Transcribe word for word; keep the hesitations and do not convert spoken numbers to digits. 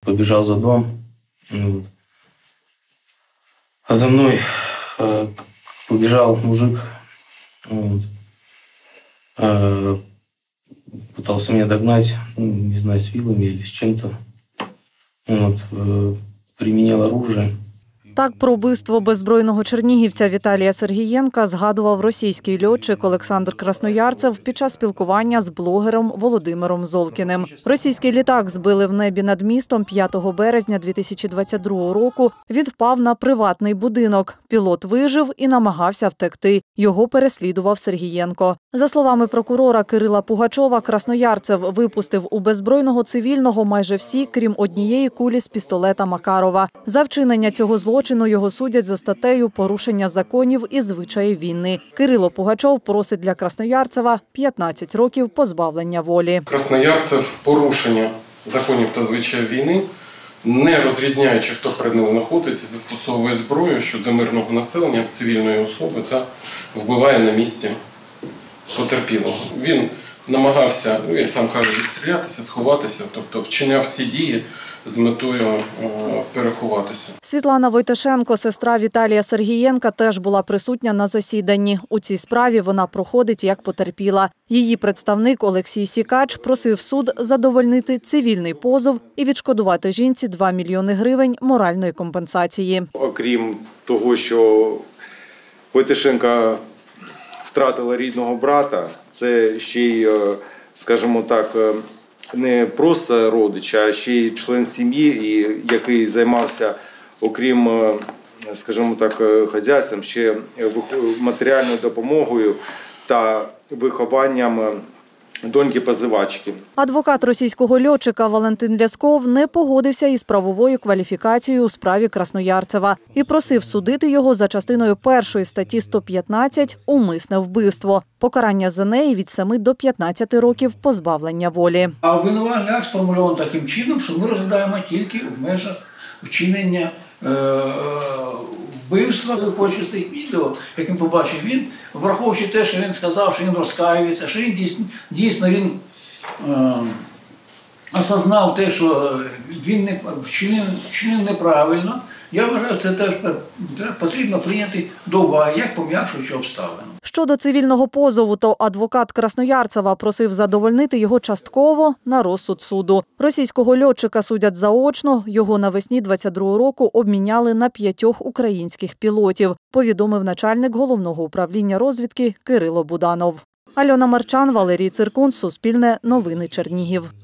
Побежал за дом, а за мной побежал мужик, вот. Пытался меня догнать, не знаю, с вилами или с чем-то. Вот. Применил оружие. Так про вбивство беззбройного чернігівця Віталія Сергієнка згадував російський льотчик Олександр Красноярцев під час спілкування з блогером Володимиром Золкіним. Російський літак збили в небі над містом п'ятого березня дві тисячі двадцять другого року. Він впав на приватний будинок. Пілот вижив і намагався втекти. Його переслідував Сергієнко. За словами прокурора Кирила Пугачова, Красноярцев випустив у беззбройного цивільного майже всі, крім однієї кулі з пістолета Макарова. За вчинення цього злочину його судять за статтею «Порушення законів і звичаїв війни». Кирило Пугачов просить для Красноярцева п'ятнадцять років позбавлення волі. Красноярцев порушення законів та звичаїв війни, не розрізняючи, хто перед ним знаходиться, застосовує зброю щодо мирного населення, цивільної особи та вбиває на місці потерпілого. Він намагався, він сам каже, відстрілятися, сховатися, тобто вчиняв всі дії з метою переховатися. Світлана Войташенко, сестра Віталія Сергієнка, теж була присутня на засіданні. У цій справі вона проходить як потерпіла. Її представник Олексій Сікач просив суд задовольнити цивільний позов і відшкодувати жінці два мільйони гривень моральної компенсації. Окрім того, що Войташенка втратила рідного брата, це ще й, скажімо так, не просто родич, а ще й член сім'ї, який займався, окрім, скажімо так, хазяйством, ще матеріальною допомогою та вихованням доньки-позивачки. Адвокат російського льотчика Валентин Лясков не погодився із правовою кваліфікацією у справі Красноярцева і просив судити його за частиною першої статті сто п'ятнадцять «Умисне вбивство». Покарання за неї від семи до п'ятнадцяти років позбавлення волі. А обвинувальний акт сформульований таким чином, що ми розглядаємо тільки в межах вчинення вбивства. Хочу з тих відео, яким побачив він, враховуючи те, що він сказав, що він розкаюється, що він дійсно, дійсно він е, осознав те, що він не вчинив, вчинив неправильно. Я вважаю, це теж потрібно прийняти до уваги, як пом'якшуючу обставину. Щодо цивільного позову, то адвокат Красноярцева просив задовольнити його частково на розсуд суду. Російського льотчика судять заочно, його навесні двадцять другого року обміняли на п'ятьох українських пілотів, повідомив начальник головного управління розвідки Кирило Буданов. Альона Марчан, Валерій Циркун, Суспільне новини Чернігів.